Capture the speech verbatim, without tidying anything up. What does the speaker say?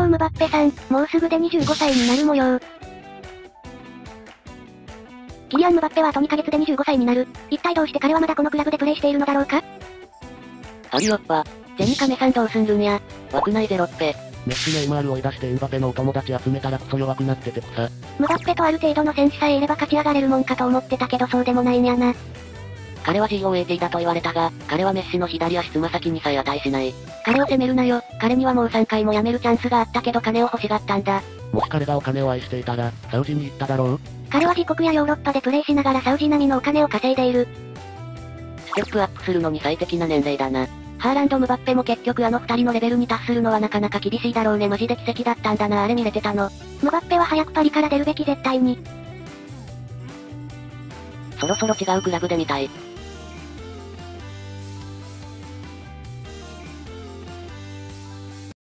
ムバッペさん、もうすぐでにじゅうごさいになる模様。キリアン・ムバッペはあとにかげつでにじゅうごさいになる。一体どうして彼はまだこのクラブでプレイしているのだろうか？ ありよっぱ。 ゼニカメさんどうすんるんや。 枠内ゼロっぺ。メッシネイマール追い出してエムバペのお友達集めたらクソ弱くなってて草。 ムバッペとある程度の選手さえいれば勝ち上がれるもんかと思ってたけどそうでもないんやな。 彼は ジーオーエーティー だと言われたが、彼はメッシの左足つま先にさえ値しない。 彼を責めるなよ。彼にはもうさんかいも辞めるチャンスがあったけど金を欲しがったんだ。 もし彼がお金を愛していたら、サウジに行っただろう？ 彼は自国やヨーロッパでプレイしながらサウジ並みのお金を稼いでいる。 ステップアップするのに最適な年齢だな。 ハーランド・ムバッペも結局あの二人のレベルに達するのはなかなか厳しいだろうね。マジで奇跡だったんだな。あれ見れてたの。ムバッペは早くパリから出るべき絶対に。 そろそろ違うクラブで見たい。